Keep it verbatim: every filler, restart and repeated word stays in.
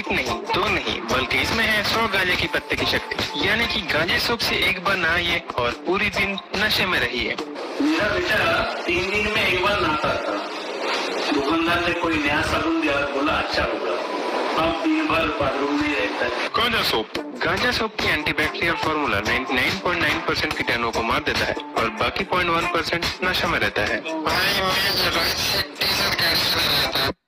एक नहीं, दो नहीं, बल्कि इसमें है सौ गांजे की पत्ते की शक्ति। यानी कि गांजे सोप से एक बार नहाइए और पूरी दिन नशे में रहिए। मेरा बेटा तीन दिन में एक बार नहाता था। दुकानदार ने कोई नया साबुन दिया, बोला अच्छा होगा। अब दिन भर बाथरूम में रहता है। गांजा सोप। गांजा सोप की एंटीबैक्टीरियल फॉर्मूला निन्यानवे पॉइंट नौ परसेंट कीटाणुओं को मार देता है और बाकी पॉइंट वन परसेंट नशा में रहता है। भाई मैं